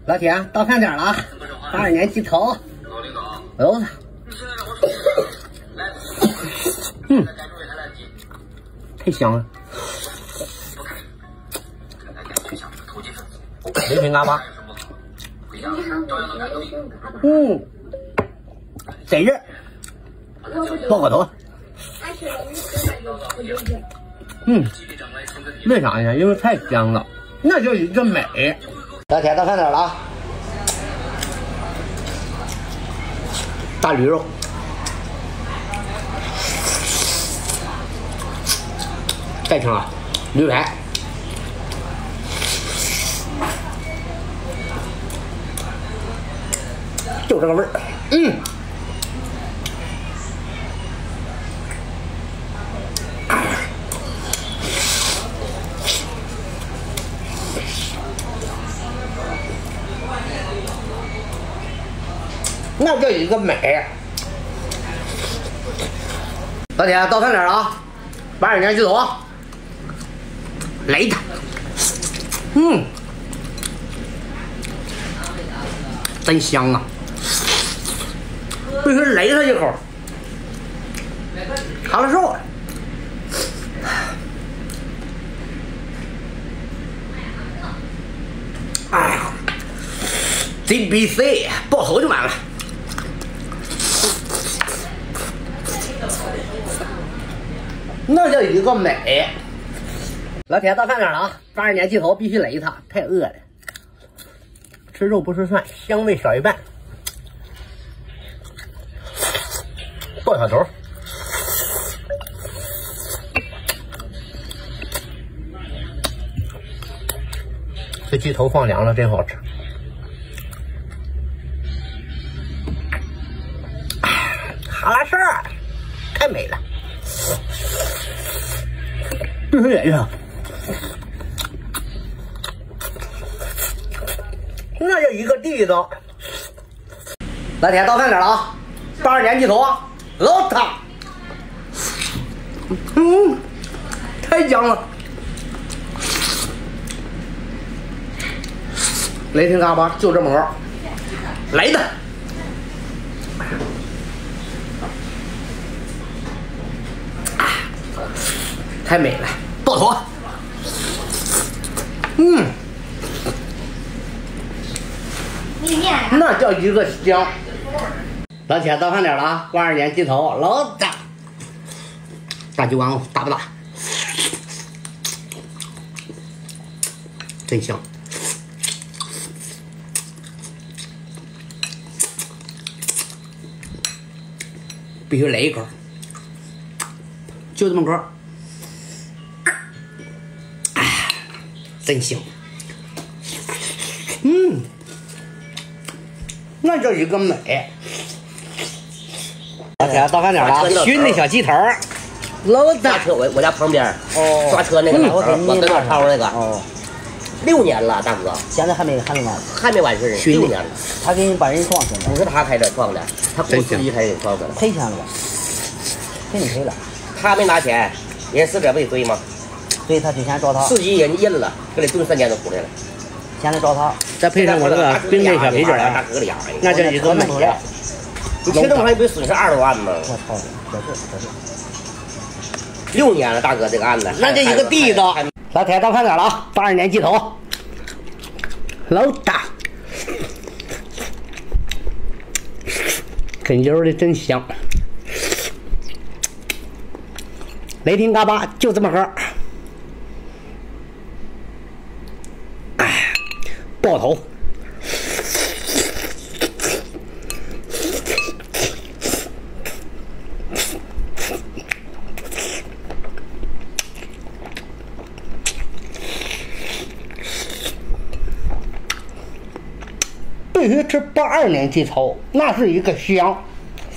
老铁，到饭点了啊！82年鸡头，哎呦我操！太香了。雷霆嘎巴，得劲，爆个头。为啥呢？因为太香了，那叫一个美。老铁，到饭点了啊！大驴肉，再称啊，驴排，就这个味儿，那叫一个美。老铁，到饭点了啊！82年鸡头，来它，真香啊！必须来它一口，哈了手。哎呀 ，GBC 爆头就完了。那叫一个美。老铁，到饭点了啊！82年鸡头必须来它，太饿了。吃肉不吃蒜，香味少一半。爆小头，这鸡头放凉了真好吃。哈拉事儿，太美了。必须来一那就一个地道。老铁，到饭点了啊！82年鸡头啊，老烫，太香了。雷霆嘎巴就这么个，来的。太美了，爆头，那叫一个香。老铁，到饭点了啊！82年鸡头，老大，大鸡王大不大？真香。必须来一口，就这么个。真香，那叫一个美。老铁，到饭点了，熏的小鸡头，老大车我家旁边刷车那个，我跟那超那个，6年了，大哥， 现在还没完事儿，6年了。 他给你把人撞死了， 不是他开车撞的，他公司一开始撞的了， 赔钱了吧？给你赔了。 他没拿钱，人死者未遂吗？ 所以他之前找他， 司机人家认了，给他蹲3年都出来了。 现在找他， 再配上我这个冰镇小啤酒， 大哥俩， 那叫一个美呀！ 你听这么长，你不是损失20多万吗？ 我操，这是 6年了，大哥，这个案子， 那就一个地道。老铁，到饭点了啊！82年鸡头，老大，哏油的真香。雷霆嘎巴就这么个，爆头，必须吃82年鸡头，那是一个香。